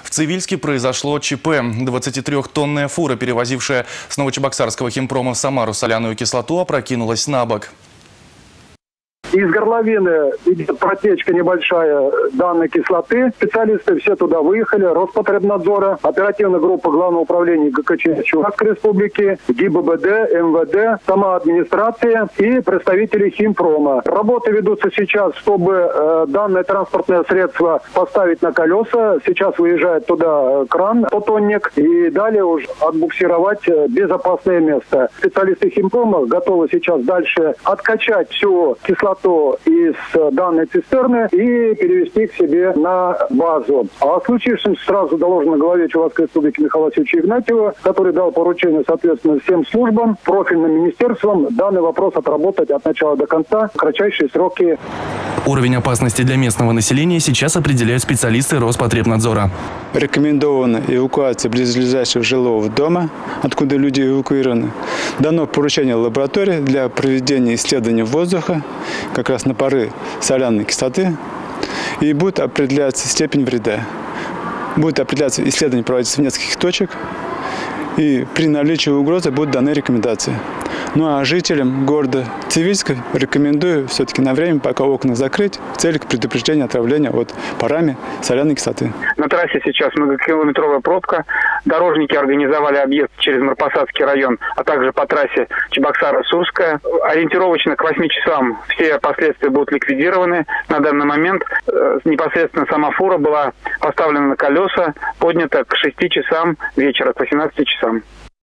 В Цивильске произошло ЧП. 23-тонная фура, перевозившая с Новочебоксарского химпрома в Самару соляную кислоту, опрокинулась на бок. Из горловины идет протечка небольшая данной кислоты. Специалисты все туда выехали. Роспотребнадзора, оперативная группа Главного управления ГКЧС Чувашской Республики, ГИБДД, МВД, сама администрация и представители химпрома. Работы ведутся сейчас, чтобы данное транспортное средство поставить на колеса. Сейчас выезжает туда кран, тонник, и далее уже отбуксировать в безопасное место. Специалисты химпрома готовы сейчас дальше откачать всю кислоту из данной цистерны и перевести к себе на базу. А о случившемся сразу доложено главе Чувашской Республики Михаилу Васильевичу Игнатьеву, который дал поручение, соответственно, всем службам, профильным министерствам данный вопрос отработать от начала до конца в кратчайшие сроки. Уровень опасности для местного населения сейчас определяют специалисты Роспотребнадзора. Рекомендована эвакуация близлежащего жилого дома, откуда люди эвакуированы. Дано поручение лаборатории для проведения исследований воздуха, как раз на пары соляной кислоты, и будет определяться степень вреда. Будет определяться исследование проводиться в нескольких точек, и при наличии угрозы будут даны рекомендации. Ну а жителям города Цивильска рекомендую все-таки на время пока окна закрыть в целях предупреждения отравления от парами соляной кислоты. На трассе сейчас многокилометровая пробка. Дорожники организовали объезд через Марпасадский район, а также по трассе Чебоксары-Сурская. Ориентировочно к 8 часам все последствия будут ликвидированы. На данный момент непосредственно сама фура была поставлена на колеса, поднята к 6 часам вечера, к 18 часам.